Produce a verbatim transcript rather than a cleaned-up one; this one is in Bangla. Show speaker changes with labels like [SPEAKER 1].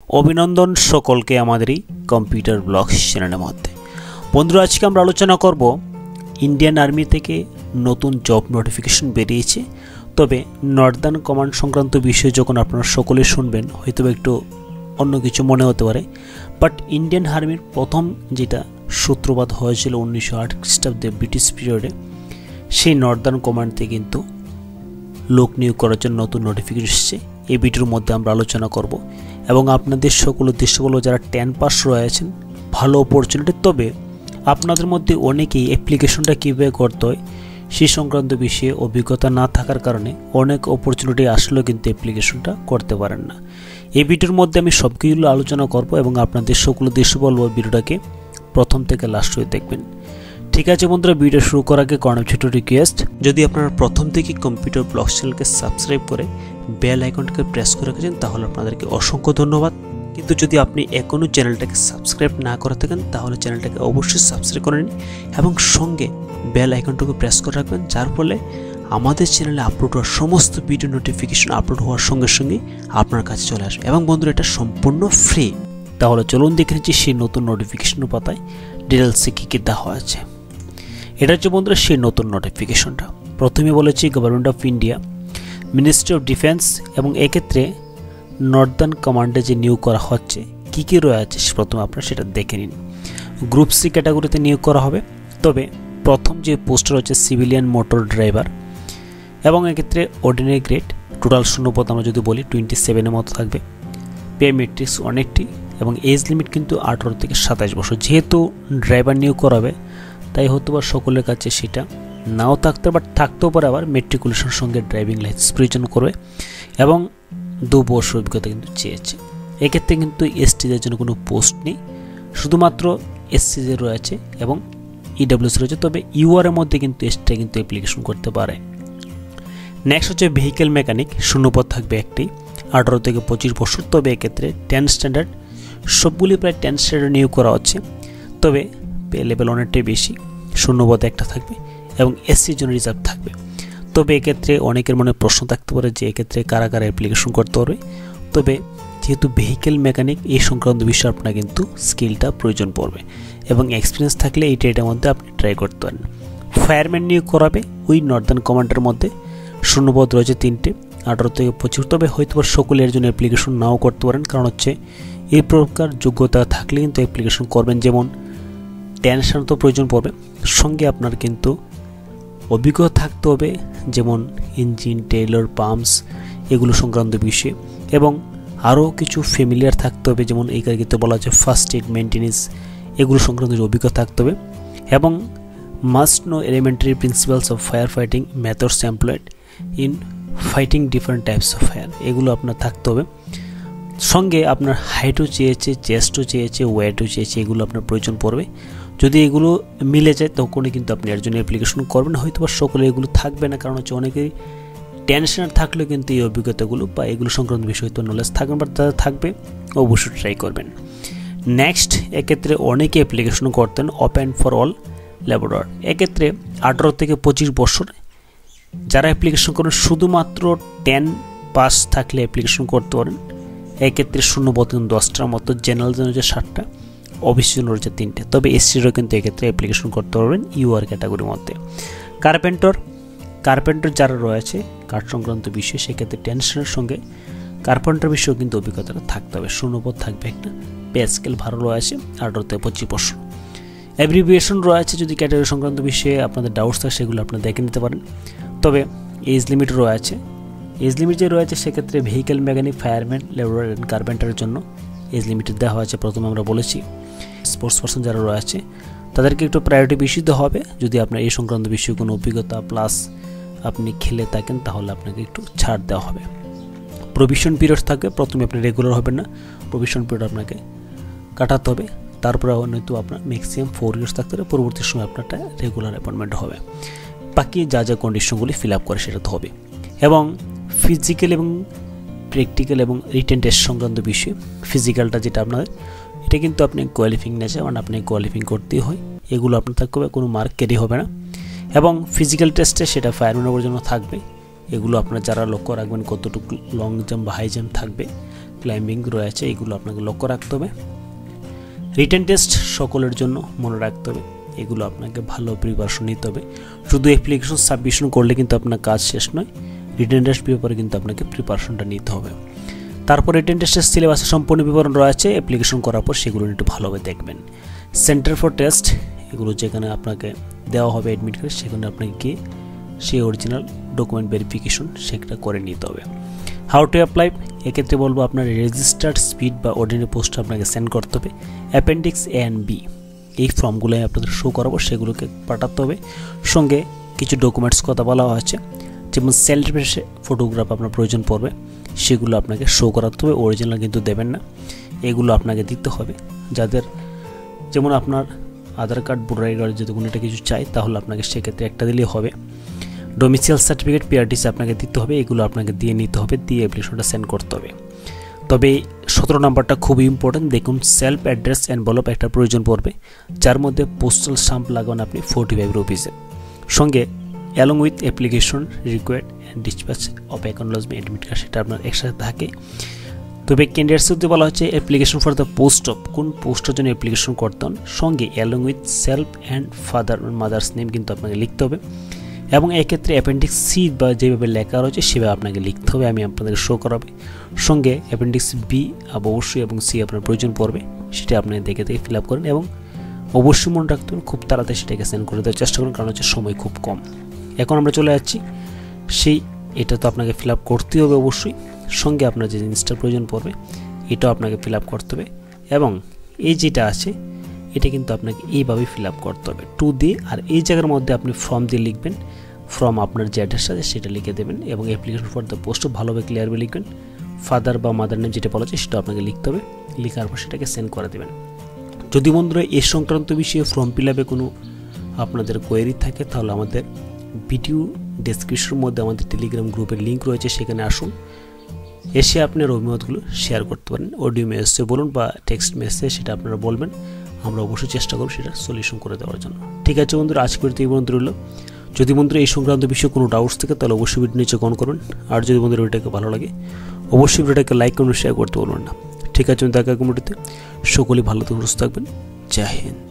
[SPEAKER 1] অভিনন্দন সকলকে আমাদের এই কম্পিউটার ব্লগস চ্যানেলের মধ্যে। বন্ধুরা, আজকে আমরা আলোচনা করব ইন্ডিয়ান আর্মি থেকে নতুন জব নোটিফিকেশন বেরিয়েছে। তবে নর্দার্ন কমান্ড সংক্রান্ত বিষয় যখন আপনারা সকলে শুনবেন হয়তো একটু অন্য কিছু মনে হতে পারে, বাট ইন্ডিয়ান আর্মির প্রথম যেটা সূত্রপাত হয়েছিল উনিশশো আট খ্রিস্টাব্দে ব্রিটিশ পিরিয়ডে, সেই নর্দার্ন কমান্ডে কিন্তু লোক নিয়োগ করার জন্য নতুন নোটিফিকেশন এসেছে। এই ভিডিওর মধ্যে আমরা আলোচনা করব এবং আপনাদের সকল উদ্দেশ্যগুলো যারা টেন পাস রয়েছেন ভালো অপরচুনিটি, তবে আপনাদের মধ্যে অনেকেই অ্যাপ্লিকেশনটা কীভাবে করতে হয় সেই সংক্রান্ত বিষয়ে অভিজ্ঞতা না থাকার কারণে অনেক অপরচুনিটি আসলেও কিন্তু অ্যাপ্লিকেশনটা করতে পারেন না। এই ভিডিওর মধ্যে আমি সব কিছুগুলো আলোচনা করব এবং আপনাদের সকল উদ্দেশ্য বলবো ভিডিওটাকে প্রথম থেকে লাস্ট হয়ে দেখবেন। ঠিক আছে বন্ধুরা, ভিডিও শুরু করার আগে কোনো ছোট রিকোয়েস্ট, যদি আপনারা প্রথম থেকে কম্পিউটার ব্লগ চ্যানেলকে সাবস্ক্রাইব করে বেল আইকনটাকে প্রেস করে রেখেছেন তাহলে আপনাদেরকে অসংখ্য ধন্যবাদ। কিন্তু যদি আপনি এখনও চ্যানেলটাকে সাবস্ক্রাইব না করে থাকেন তাহলে চ্যানেলটাকে অবশ্যই সাবস্ক্রাইব করে নিন এবং সঙ্গে বেল আইকনটাকে প্রেস করে রাখবেন, যার ফলে আমাদের চ্যানেলে আপলোড হওয়ার সমস্ত ভিডিও নোটিফিকেশন আপলোড হওয়ার সঙ্গে সঙ্গে আপনার কাছে চলে আসবে। এবং বন্ধুরা, এটা সম্পূর্ণ ফ্রি। তাহলে চলুন দেখে নিচ্ছি সেই নতুন নোটিফিকেশনের পাতায় ডিটেলসে কী কী দেওয়া আছে। এটা হচ্ছে বন্ধুরা সেই নতুন নোটিফিকেশনটা। প্রথমে বলেছি government of India, ministry of defence, এবং এক্ষেত্রে নর্দার্ন কমান্ডে যে নিয়োগ করা হচ্ছে কী কী রয়েছে প্রথমে আপনারা সেটা দেখে নিন। গ্রুপ সি ক্যাটাগরিতে নিয়োগ করা হবে। তবে প্রথম যে পোস্ট রয়েছে সিভিলিয়ান মোটর ড্রাইভার, এবং এক্ষেত্রে অর্ডিনারি গ্রেড, টোটাল শূন্যপদ আমরা যদি বলি টোয়েন্টি সেভেনের মতো থাকবে। পে মেট্রিক্স অনেকটি, এবং এজ লিমিট কিন্তু আঠারো থেকে সাতাশ বছর। যেহেতু ড্রাইভার নিয়োগ করাবে তাই হয়তো বা সকলের কাছে সেটা নাও থাকতে, বাট থাকতেও পারে আবার মেট্রিকুলেশনের সঙ্গে ড্রাইভিং লাইসেন্স প্রয়োজন করবে এবং দু বছর অভিজ্ঞতা কিন্তু চেয়েছে। এক্ষেত্রে কিন্তু এসটিদের জন্য কোনো পোস্ট নেই, শুধুমাত্র এসসিদের রয়েছে এবং ইডাব্লিউসি রয়েছে। তবে ইউআরের মধ্যে কিন্তু এসটিটা কিন্তু অ্যাপ্লিকেশন করতে পারে। নেক্সট হচ্ছে ভেহিকেল মেকানিক, শূন্যপদ থাকবে একটি, আঠারো থেকে পঁচিশ বছর। তবে এক্ষেত্রে টেন স্ট্যান্ডার্ড, সবগুলি প্রায় টেন স্ট্যান্ডার্ড নিয়োগ করা হচ্ছে। তবে পে লেভেল অনেকটাই বেশি, শূন্যপদ একটা থাকবে এবং এসসির জন্য রিজার্ভ থাকবে। তবে এক্ষেত্রে অনেকের মনে প্রশ্ন থাকতে পারে যে এক্ষেত্রে কারা কারা অ্যাপ্লিকেশন করতে পারবে। তবে যেহেতু ভেহিকেল মেকানিক এই সংক্রান্ত বিষয়ে আপনার কিন্তু স্কিলটা প্রয়োজন পড়বে এবং এক্সপিরিয়েন্স থাকলে এই ট্রেডের মধ্যে আপনি ট্রাই করতে পারেন। ফায়ারম্যান নিয়োগ করাবে ওই নর্দার্ন কমান্ডের মধ্যে, শূন্যপদ রয়েছে তিনটে, আঠারো থেকে পঁচিশ। তবে হয়তো সকলের জন্য অ্যাপ্লিকেশন নাও করতে পারেন, কারণ হচ্ছে এই প্রকার যোগ্যতা থাকলে কিন্তু অ্যাপ্লিকেশন করবেন। যেমন টেনশন তো প্রয়োজন পড়বে, সঙ্গে আপনার কিন্তু অভিজ্ঞতা থাকতে হবে, যেমন ইঞ্জিন, টেইলর, পাম্পস এগুলো সংক্রান্ত বিষয়ে, এবং আরও কিছু ফ্যামিলিয়ার থাকতে হবে, যেমন এই কাজে বলা হচ্ছে ফার্স্ট এড, মেনটেন্যান্স এগুলো সংক্রান্ত অভিজ্ঞতা থাকতে হবে, এবং must know elementary principles of fire fighting methods employed in fighting different types of fire, এগুলো আপনার থাকতে হবে। সঙ্গে আপনার হাইটও চেয়েছে, চেস্টও চেয়েছে, ওয়েটও চেয়েছে, এগুলো আপনার প্রয়োজন পড়বে। যদি এগুলো মিলে যায় তখনই কিন্তু আপনি এর জন্য অ্যাপ্লিকেশন করবেন। হয়তো বা সকলে এগুলো থাকবে না, কারণ হচ্ছে অনেকেই টেনশনার থাকলেও কিন্তু এই অভিজ্ঞতাগুলো বা এগুলো সংক্রান্ত বিষয় হয়তো নলেজ থাকবে, বা তারা থাকবে অবশ্যই ট্রাই করবেন। নেক্সট, এক্ষেত্রে অনেকে অ্যাপ্লিকেশন করতেন ওপেন ফর অল লেবরার। এক্ষেত্রে আঠারো থেকে পঁচিশ বছর যারা অ্যাপ্লিকেশন করেন শুধুমাত্র টেন পাস থাকলে অ্যাপ্লিকেশন করতে পারেন। এক্ষেত্রে শূন্যপদ দশটার মতো, জেনারেল জন্য হচ্ছে ষাটটা, ওবিসি জন্য রয়েছে তিনটে। তবে এসসিরও কিন্তু এক্ষেত্রে অ্যাপ্লিকেশন করতে পারবেন ইউআর ক্যাটাগরির মধ্যে। কার্পেন্টার কার্পেন্টার যারা রয়েছে কাঠ সংক্রান্ত বিষয়ে, সেক্ষেত্রে টেনশনের সঙ্গে কার্পেন্টার বিষয়েও কিন্তু অভিজ্ঞতাটা থাকতে হবে। শূন্যপদ থাকবে একটা, পে স্কেল ভালো রয়েছে, আঠারো থেকে পঁচিশ বছর। অ্যাব্রিভিয়েশন রয়েছে, যদি ক্যাটাগরি সংক্রান্ত বিষয়ে আপনাদের ডাউটস থাকে সেগুলো আপনারা দেখে নিতে পারেন। তবে এজ লিমিট রয়েছে, এজ লিমিট যে রয়েছে সেক্ষেত্রে vehicle mechanic, fireman, labourer and কার্পেন্টারের জন্য এজ লিমিটেড দেওয়া হয়েছে। প্রথমে আমরা বলেছি স্পোর্টস পার্সন যারা রয়েছে তাদেরকে একটু প্রায়োরিটি বেশি দেওয়া হবে। যদি আপনার এই সংক্রান্ত বিষয়ে কোনো অভিজ্ঞতা প্লাস আপনি খেলে থাকেন তাহলে আপনাকে একটু ছাড় দেওয়া হবে। প্রভিশন পিরিয়ড থাকবে, প্রথমে আপনি রেগুলার হবেন না, প্রভিশন পিরিয়ড আপনাকে কাটাতে হবে। তারপরে হয়তো আপনার ম্যাক্সিমাম ফোর ইয়ার্স থাকতে হবে, পরবর্তী সময় আপনারটা রেগুলার অ্যাপয়েন্টমেন্ট হবে। বাকি যা যা কন্ডিশনগুলি ফিল আপ করে সেটা তো হবে। এবং ফিজিক্যাল এবং প্র্যাকটিক্যাল এবং রিটেন টেস্ট সংক্রান্ত বিষয়ে, ফিজিক্যালটা যেটা আপনাদের এটা কিন্তু আপনি কোয়ালিফিং নেছে, কারণ আপনি কোয়ালিফিং করতেই হয়, এগুলো আপনার থাকতে হবে, কোনো মার্ক ক্যারি হবে না। এবং ফিজিক্যাল টেস্টে সেটা ফায়ারম্যানের জন্য থাকবে, এগুলো আপনার যারা লক্ষ্য রাখবেন কতটুকু লং জাম্প বা হাই জাম্প থাকবে, ক্লাইম্বিং রয়েছে, এগুলো আপনাকে লক্ষ্য রাখতে হবে। রিটেন টেস্ট সকলের জন্য মনে রাখতে হবে, এগুলো আপনাকে ভালো প্রিপারেশন নিতে হবে। শুধু অ্যাপ্লিকেশন সাবমিশন করলে কিন্তু আপনার কাজ শেষ নয়, রিটেন টেস্ট পেপারে কিন্তু আপনাকে প্রিপারেশনটা নিতে হবে। তারপর রিটেন টেস্টের সিলেবাসের সম্পূর্ণ বিবরণ রয়েছে, অ্যাপ্লিকেশন করার পর সেগুলো একটু ভালোভাবে দেখবেন। সেন্টার ফর টেস্ট এগুলো যেখানে আপনাকে দেওয়া হবে অ্যাডমিট কার্ড, সেখানে আপনাকে গিয়ে সেই অরিজিনাল ডকুমেন্ট ভেরিফিকেশন সেটা করে নিতে হবে। হাউ টু অ্যাপ্লাই, এক্ষেত্রে বলবো আপনার রেজিস্টার্ড স্পিড বা অর্ডিনারি পোস্ট আপনাকে সেন্ড করতে হবে। অ্যাপেন্ডিক্স এ অ্যান্ড বি এই ফর্মগুলো আপনাদের শো করাবো, সেগুলোকে পাঠাতে হবে। সঙ্গে কিছু ডকুমেন্টস কথা বলা হয়েছে, যেমন সেলফি ফটোগ্রাফ আপনার প্রয়োজন পড়বে, সেগুলো আপনাকে শো করাতে হবে, অরিজিনাল কিন্তু দেবেন না, এগুলো আপনাকে দিতে হবে। যাদের যেমন আপনার Aadhaar card, voter ID card যদি কোনো একটা কিছু চাই, তাহলে আপনাকে সেক্ষেত্রে একটা দিলেই হবে। ডোমিসাইল সার্টিফিকেট, পিআরটিসি আপনাকে দিতে হবে, এগুলো আপনাকে দিয়ে নিতে হবে, দিয়ে অ্যাপ্লিকেশনটা সেন্ড করতে হবে। তবে সতেরো নাম্বারটা খুবই ইম্পর্টেন্ট, দেখুন সেলফ অ্যাড্রেস অ্যানভেলপ একটা প্রয়োজন পড়বে, যার মধ্যে পোস্টাল স্টাম্প লাগান আপনি ফোর্টি ফাইভ রুপিসে। সঙ্গে along with application required and dispatch of acknowledgement admit card, সেটা আপনার একসাথে থাকে। তবে ক্যান্ডিডেটস যদি বলা হচ্ছে application for the post of, কোন পোস্টের জন্য অ্যাপ্লিকেশন করতে হন, সঙ্গে along with self and father mother's name কিন্তু আপনাকে লিখতে হবে। এবং এক্ষেত্রে অ্যাপেন্ডিক্স সি বা যেভাবে লেখা রয়েছে সেভাবে আপনাকে লিখতে হবে, আমি আপনাদের শো করাবে। সঙ্গে অ্যাপেন্ডিক্স বি অবশ্যই এবং সি আপনার প্রয়োজন পড়বে, সেটা আপনি দেখে দেখে ফিল আপ করেন এবং অবশ্যই মনে রাখতে হবে খুব তাড়াতাড়ি সেটাকে সেন্ড করে দেওয়ার চেষ্টা করুন, কারণ হচ্ছে সময় খুব কম। এখন আমরা চলে যাচ্ছি সেই, এটা তো আপনাকে ফিল আপ করতেই হবে অবশ্যই। সঙ্গে আপনার যে জিনিসটার প্রয়োজন পড়বে এটাও আপনাকে ফিল আপ করতে হবে, এবং এই যেটা আছে এটা কিন্তু আপনাকে এইভাবে ফিল আপ করতে হবে টু দিয়ে, আর এই জায়গার মধ্যে আপনি ফর্ম দিয়ে লিখবেন, ফর্ম আপনার যে অ্যাড্রেস আছে সেটা লিখে দেবেন, এবং অ্যাপ্লিকেশন ফর দ্য পোস্টও ভালোভাবে ক্লিয়ারভাবে লিখবেন। ফাদার বা মাদার নেম যেটা বলা আছে সেটা আপনাকে লিখতে হবে, লেখার পর সেটাকে সেন্ড করে দেবেন। যদি বন্ধুরা এই সংক্রান্ত বিষয়ে ফর্ম ফিল আপে কোনো আপনাদের কোয়েরি থাকে, তাহলে আমাদের ভিডিও ডেসক্রিপশনের মধ্যে আমাদের টেলিগ্রাম গ্রুপের লিঙ্ক রয়েছে, সেখানে আসুন, এসে আপনার অভিমতগুলো শেয়ার করতে পারেন। অডিও মেসেজে বলুন বা টেক্সট মেসেজে সেটা আপনারা বলবেন, আমরা অবশ্যই চেষ্টা করব সেটা সলিউশন করে দেওয়ার জন্য। ঠিক আছে বন্ধুরা, আজকে ভিডিওতে এই পর্যন্ত রইল। যদি বন্ধুরা এই সংক্রান্ত বিষয়ে কোনো ডাউটস থাকে তাহলে অবশ্যই ভিডিও নিচে কমেন্ট করবেন, আর যদি বন্ধুরা ভিডিওটাকে ভালো লাগে অবশ্যই ভিডিওটাকে লাইক করুন, শেয়ার করতে বলবেন না। ঠিক আছে, দেখা কমিটিতে সকলেই ভালো থাকুন, সুস্থ থাকবেন। জয় হিন্দ।